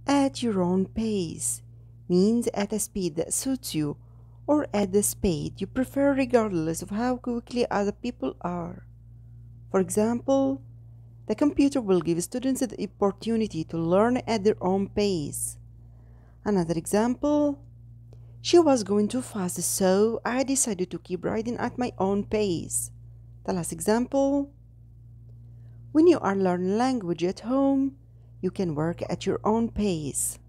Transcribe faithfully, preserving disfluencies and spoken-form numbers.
At your own pace means at a speed that suits you or at the speed you prefer regardless of how quickly other people are. For example, the computer will give students the opportunity to learn at their own pace. Another example, she was going too fast, so I decided to keep riding at my own pace. The last example, when you are learning language at home, you can work at your own pace.